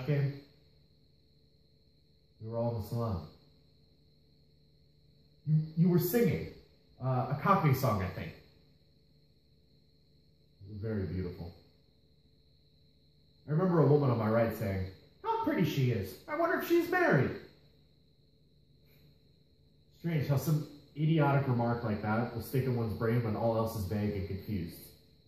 came, we were all in the salon. You were singing a Cockney song, I think. It was very beautiful. I remember a woman on my right saying, "How pretty she is. I wonder if she's married." Strange how some idiotic remark like that will stick in one's brain when all else is vague and confused.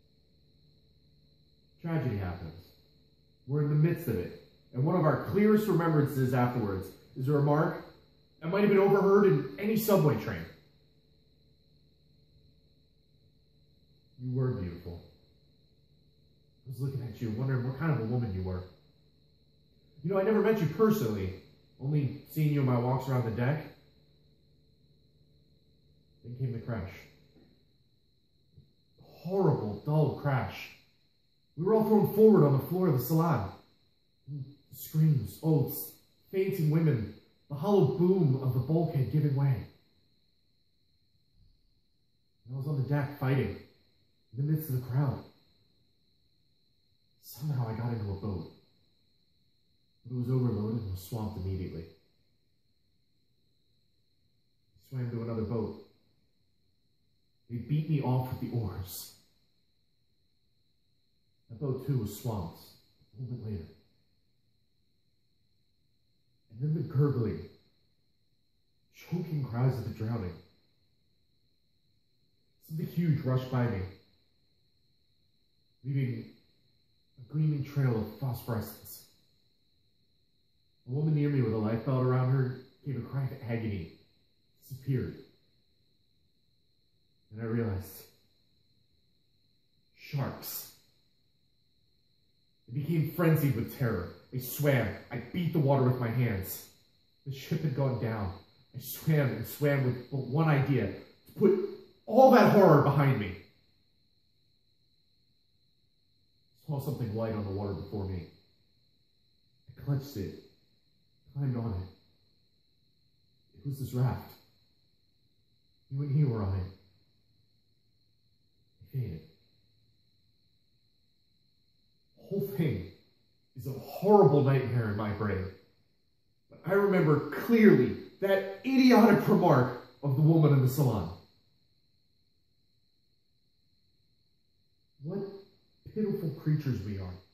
Tragedy happens. We're in the midst of it, and one of our clearest remembrances afterwards is a remark that might have been overheard in any subway train. You were beautiful. I was looking at you, wondering what kind of a woman you were. You know, I never met you personally, only seeing you in my walks around the deck. Then came the crash. Horrible, dull crash. We were all thrown forward on the floor of the salon. Screams, oaths, fainting women, the hollow boom of the bulkhead giving way. And I was on the deck fighting, in the midst of the crowd. Somehow I got into a boat. But it was overloaded and was swamped immediately. I swam to another boat. They beat me off with the oars. That boat, too, was swamped a moment later. And then the gurgling, choking cries of the drowning. Something huge rushed by me, leaving a gleaming trail of phosphorescence. A woman near me with a lifebelt around her gave a cry of agony, disappeared. And I realized, sharks. I became frenzied with terror. I swam. I beat the water with my hands. The ship had gone down. I swam and swam with but one idea, to put all that horror behind me. I saw something white on the water before me. I clutched it, climbed on it. It was this raft. You and he were on it. I faded. The whole thing is a horrible nightmare in my brain. But I remember clearly that idiotic remark of the woman in the salon. What pitiful creatures we are.